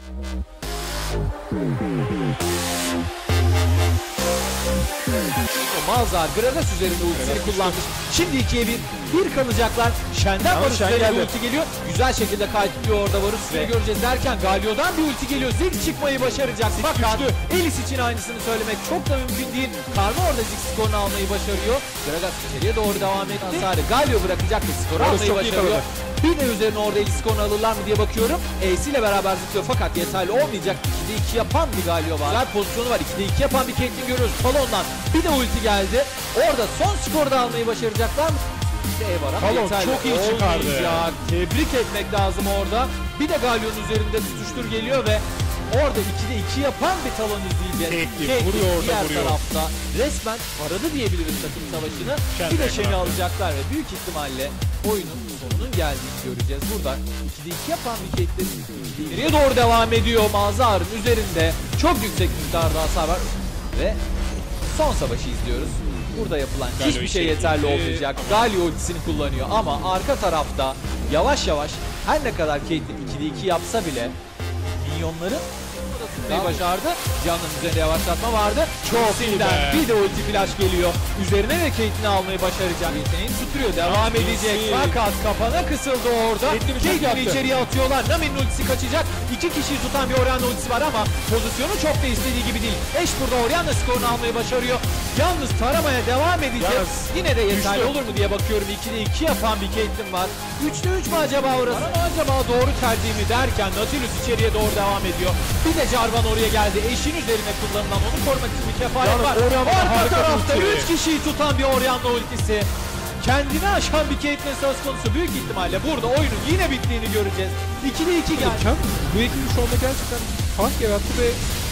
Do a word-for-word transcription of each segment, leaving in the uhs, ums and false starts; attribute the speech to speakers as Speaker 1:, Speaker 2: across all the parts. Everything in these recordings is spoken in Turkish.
Speaker 1: Malzahar Gragas üzerinde ultisini kullanmış. Şimdi ikiye bir. Bir kalacaklar. Shen'den Varus üzerine ulti geliyor. Güzel şekilde kayıtlıyor orada Varus. Evet. Göreceğiz derken Galio'dan bir ulti geliyor. Ziggs çıkmayı başaracak. Ziggs fakat Elis için aynısını söylemek çok da mümkün değil. Karma orada Ziggs skorunu almayı başarıyor. Gragas içeriye doğru devam etti. Hasarı Galio bırakacak ve skoru almayı başarıyor. Bir de üzerine orada Elis skorunu alırlar mı diye bakıyorum. Ace ile beraber zıplıyor fakat yeterli olmayacak. ikide iki yapan bir Galio var. Güzel pozisyonu var. ikide iki yapan bir Caitlyn görüyoruz. Talon'dan bir de ulti geldi. Orada son skoru da almayı başaracaklar mı?
Speaker 2: Talon çok iyi çıkardı.
Speaker 1: Tebrik etmek lazım orada. Bir de Galio'nun üzerinde tutuştur geliyor ve orada ikide iki yapan bir Talon izleyeceğiz.
Speaker 2: Caitlyn vuruyor orada,
Speaker 1: diğer
Speaker 2: vuruyor.
Speaker 1: tarafta resmen paradı diyebiliriz takım savaşını. Şen bir de Shen'i alacaklar ve büyük ihtimalle oyunun sonunun geldiğini göreceğiz. Burada ikide iki yapan bir Caitlyn ileriye doğru devam ediyor. Malzahar'ın üzerinde çok yüksek miktarda hasar var ve son savaşı izliyoruz. Burada yapılan Galio hiçbir şey yeterli olmayacak. Galio ultisini kullanıyor ama arka tarafta yavaş yavaş her ne kadar Caitlyn ikide iki yapsa bile minyonların tutmayı başardı. Can'ın üzerinde yavaşlatma vardı. Çok iyiden bir de ulti flash geliyor. Üzerine de Caitlyn'i almayı başaracak. Yeteneğini tutuyor. Devam ya, edecek. Ulti. Fakat kafana kısıldı orada. Caitlyn'i içeriye atıyorlar. Nami'nin ultisi kaçacak. İki kişiyi tutan bir Orianna ultisi var ama pozisyonu çok da istediği gibi değil. Eş burada Orianna skorunu almayı başarıyor. Yalnız taramaya devam edecek. Yes. Yine de yeterli olur mu diye bakıyorum. ikide iki yapan bir Caitlyn var. üçte üç mü acaba orası? Ama acaba doğru tercih mi derken Nautilus içeriye doğru devam ediyor. Bir de Jarvan oraya geldi. Eşin üzerine kullanılan onu korumak için bir kefaret var. Arka tarafta üç kişiyi tutan bir Orianna ultisi. Kendini aşan bir Caitlyn söz konusu. Büyük ihtimalle burada oyunun yine bittiğini göreceğiz. ikide iki geldi.
Speaker 2: Bu ekibin şu anda gerçekten fark yarattı ve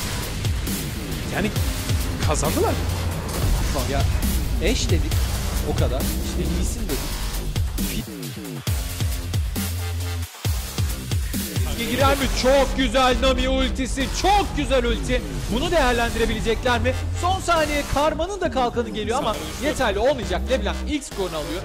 Speaker 2: yani kazandılar.
Speaker 1: Ya eş dedik o kadar. İşte Lee Sin dedik. Girer mi? Çok güzel Nami ultisi. Çok güzel ulti. Bunu değerlendirebilecekler mi? Son saniye Karma'nın da kalkanı geliyor ama yeterli olmayacak. LeBlanc ilk skorunu alıyor.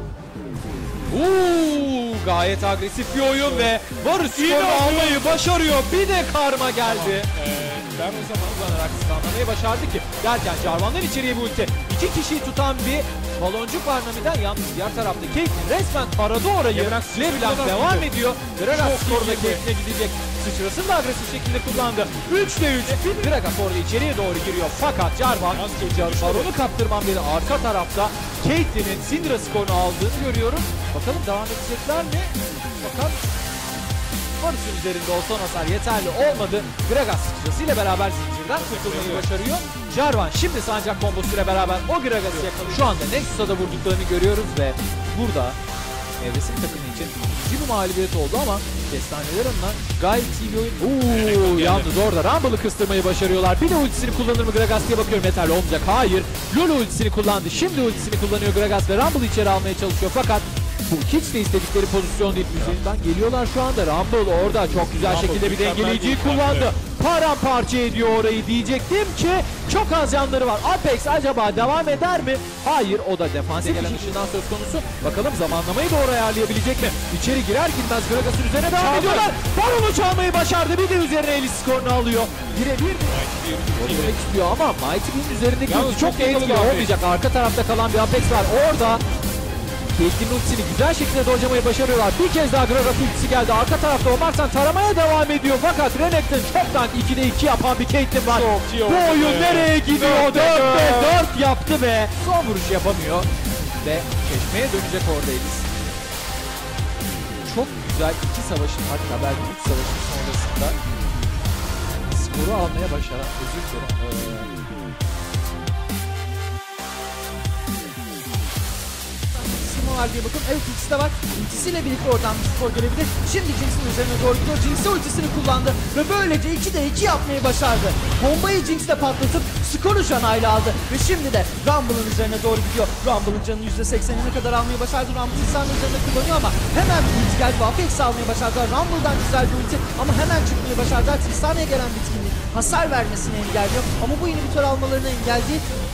Speaker 1: Uuu, gayet agresif bir oyun ve Varus skorunu almayı başarıyor. Bir de Karma geldi.
Speaker 2: Tamam. Ee, ben o zaman
Speaker 1: kullanarak stunlamayı başardı ki derken Jarvan'dan içeriye bir ulti. İki kişiyi tutan bir baloncuk var Nami'den. Yalnız diğer tarafta Caitlyn resmen taradı orayı. LeBlanc devam ediyor. Gragas skorda Caitlyn'e gidecek. Sıçrasını da agresif şekilde kullandı. üçte üç. Gragas orada içeriye doğru giriyor. Fakat Jarvan Baron'u kaptırmam dedi. Arka tarafta Caitlyn'in Syndra skorunu aldığını görüyoruz. Bakalım devam edecekler mi? Bakalım. Varus'un üzerinde o son hasar yeterli olmadı. Gragas sıçrasıyla beraber zincirden kurtulmayı başarıyor. Jarvan şimdi sancak kombosuyla beraber o Gragas'ı yakalıyor. Şu anda Nexus'a da vurduklarını görüyoruz ve burada Evresim takımı için ikinci bir mağlubiyet oldu ama Destaneler adına gayet iyi bir oyun. Uuu, yalnız orada Rumble'ı kıstırmayı başarıyorlar. Bir de ultisini kullanır mı Gragas diye bakıyorum, yeterli olmayacak. Hayır. Lulu ultisini kullandı. Şimdi ultisini kullanıyor Gragas ve Rumble'ı içeri almaya çalışıyor fakat bu hiç de istedikleri pozisyon değil. Üzerinden geliyorlar şu anda. Rumble orada çok güzel Rumble şekilde bir dengeleyiciyi kullandı. Paramparça ediyor orayı diyecektim ki çok az canları var. Apex acaba devam eder mi? Hayır, o da defansif gelen ışından söz konusu. Bakalım zamanlamayı doğru ayarlayabilecek mi? İçeri girer girmez Gragas'ın üzerine devam Çaldı. ediyorlar. Baron'u çalmayı başardı. Bir de üzerine Elis skorunu alıyor. Birebir demek istiyor ama Mighty Bean'in üzerindeki çok, çok etkili olmayacak. Arka tarafta kalan bir Apex var. Orada Caitlyn'in ultisini güzel şekilde dojlamayı başarıyorlar. Bir kez daha Gragas ultisi geldi. Arka tarafta Omarsan taramaya devam ediyor. Fakat Renekton çoktan ikide iki yapan bir Caitlyn var. Bu oyun be. nereye gidiyor? dörtte dört yaptı ve son vuruş yapamıyor. Ve çeşmeye dönecek orada Elis. Çok güzel iki savaşın, hatta belki üç savaşın sonrasında skoru almaya başaran, özür dilerim.
Speaker 3: diye bakın. Evet, ultisi de var. Ultisiyle birlikte oradan bir skor gelebilir. Şimdi Jinx'in üzerine doğru gidiyor. Jinx'e ultisini kullandı ve böylece ikide iki yapmayı başardı. Bombayı Jinx'te patlatıp skoru Jana'yla aldı ve şimdi de Rumble'ın üzerine doğru gidiyor. Rumble'ın canını yüzde seksenine kadar almayı başardı. Rumble insanın üzerine kullanıyor ama hemen bir ulti geldi. Apex almayı başardı. Rumble'dan güzel bir ulti ama hemen çıkmayı başardı. Tristana'ya gelen bitkinlik hasar vermesini engelliyor ama bu inhibitor almalarını engel değil.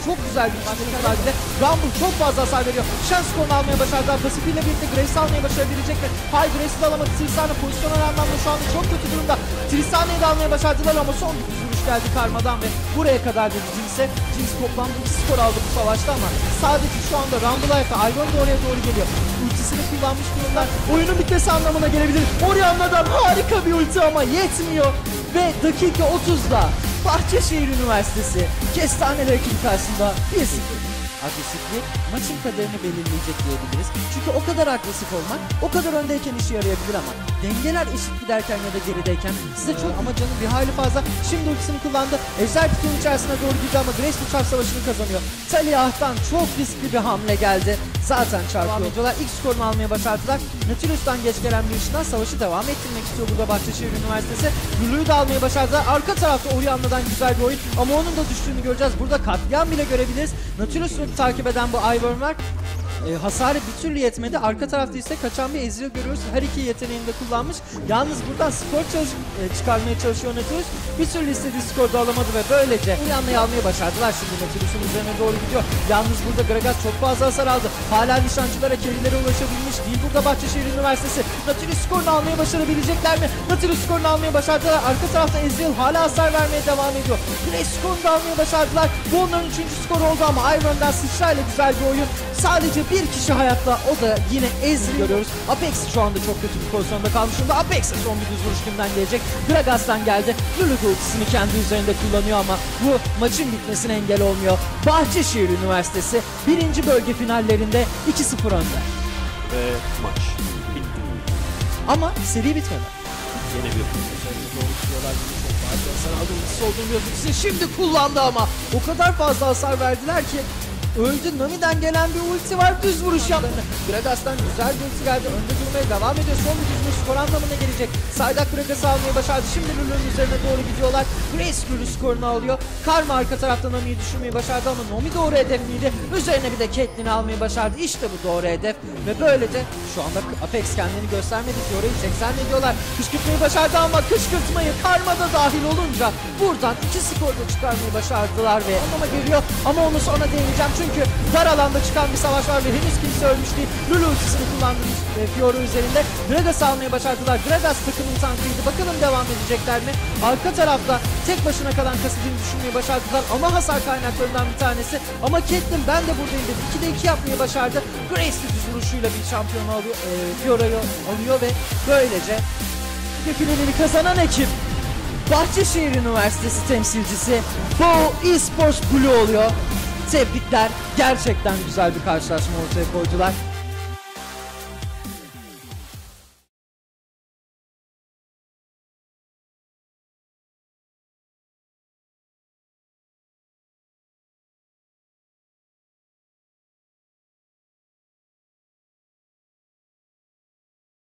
Speaker 3: çok güzel bir maç mücadelede. Rumble çok fazla hasar veriyor. Shen skorunu almaya başardılar. Pasifiyle birlikte Grace almaya başarabilecek mi? Hayır, Grace'i de alamadı. Tristana pozisyonel anlamda şu anda çok kötü durumda. Tristana'yı da almaya başardılar ama son bir vuruş geldi Karma'dan ve buraya kadar dedi Jinx'e. Jinx toplamda iki skor aldı bu savaşta ama sadece şu anda Rumble ayakta. Ivern de oraya doğru geliyor. Ultisini kullanmış durumda. Oyunun bitmesi anlamına gelebilir. Orianna'dan harika bir ulti ama yetmiyor. Ve dakika otuzda Bahçeşehir Üniversitesi kestane rakip karşısında bir sıfır. Agresiflik maçın kaderini belirleyecek diyebiliriz. Çünkü o kadar agresif olmak o kadar öndeyken işe yarayabilir ama dengeler eşit giderken ya da gerideyken size çok ama canı bir hayli fazla. Şimdi ultisini kullandı. Ejder kutunun içerisine doğru gidiyor ama Grace bu çarp savaşını kazanıyor. Taliyah'tan çok riskli bir hamle geldi. Zaten çarpıyorlar. İlk skorunu almaya başardılar. Nautilus'tan geç gelen bir ışından savaşı devam ettirmek istiyor burada Bahçeşehir Üniversitesi. Lulu'yu da almaya başardılar. Arka tarafta Orianna'dan güzel bir oyun ama onun da düştüğünü göreceğiz. Burada katliam bile görebiliriz. Nautilus'u takip eden bu Ivern var. E, hasarı bir türlü yetmedi. Arka tarafta ise kaçan bir Ezreal görüyoruz. Her iki yeteneğini de kullanmış. Yalnız buradan skor çalış e, çıkarmaya çalışıyor Nautilus. Bir türlü istediği skoru da alamadı ve böylece Orianna'yı almayı başardılar. Şimdi Nautilus'un üzerine doğru gidiyor. Yalnız burada Gragas çok fazla hasar aldı. Hala nişancılara, kerilere ulaşabilmiş değil. Burada Bahçeşehir Üniversitesi Nautilus skorunu almaya başarabilecekler mi? Nautilus skorunu almaya başardılar. Arka tarafta Ezreal hala hasar vermeye devam ediyor. Grace skorunu da almaya başardılar. Bu onların üçüncü skoru oldu ama Ivern'dan sıçrayla güzel bir oyun. Sadece bir kişi hayatta, o da yine Ezreal görüyoruz. Apex şu anda çok kötü bir pozisyonda kalmış durumda. Apex'e son bir düz vuruş kimden gelecek? Gragas'tan geldi. Lulu ultisini kendi üzerinde kullanıyor ama bu maçın bitmesine engel olmuyor. Bahçeşehir Üniversitesi birinci bölge finallerinde iki sıfır önde.
Speaker 2: Ve maç bitti.
Speaker 3: Ama seri bitmedi.
Speaker 2: Yine bir
Speaker 3: olduğunu gözükse şimdi kullandı ama o kadar fazla hasar verdiler ki öldü. Nami'den gelen bir ulti var, düz vuruş yaptı. Gragas'tan güzel bir ulti geldi. Önde durmaya devam ediyor. Son bir düz vuruş skor anlamına gelecek. Saydak Gragas'ı almayı başardı. Şimdi Lulu'nun üzerine doğru gidiyorlar. Grace Lulu skorunu alıyor. Karma arka taraftan Nami'yi düşürmeyi başardı ama Nami doğru hedefliydi. Üzerine bir de Caitlyn'i almayı başardı. İşte bu doğru hedef. Ve böylece şu anda Apex kendini göstermedi. Fiora'yı seksen ediyorlar. Kışkırtmayı başardı ama kışkırtmayı Karma da dahil olunca buradan iki skorda çıkarmayı başardılar ve anlama geliyor. Ama onu sonra değineceğim çünkü dar alanda çıkan bir savaş var ve henüz kimse ölmüş değil. Lulu ultisini kullandı e, Fiora üzerinde. Gragas almayı başardılar. Gragas takımın tankıydı. Bakalım devam edecekler mi? Arka tarafta tek başına kalan Kassadin'i düşünmeyi başardılar ama hasar kaynaklarından bir tanesi. Ama Caitlyn ben de buradayım dedi. ikide iki yapmayı başardı. Grace de düz vuruşuyla bir şampiyonu alıyor. E, Fiora'yı alıyor ve böylece bir finalini kazanan ekip Bahçeşehir Üniversitesi temsilcisi Bo Esports Blue oluyor. Tebrikler. Gerçekten güzel bir karşılaşma ortaya koydular.